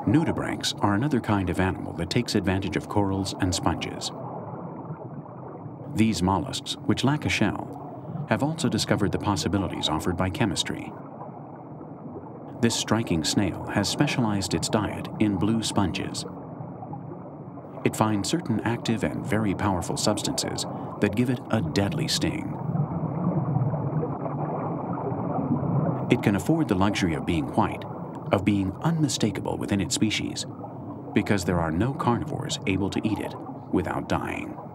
Nudibranchs are another kind of animal that takes advantage of corals and sponges. These mollusks, which lack a shell, have also discovered the possibilities offered by chemistry. This striking snail has specialized its diet in blue sponges. It finds certain active and very powerful substances that give it a deadly sting. It can afford the luxury of being white, of being unmistakable within its species, because there are no carnivores able to eat it without dying.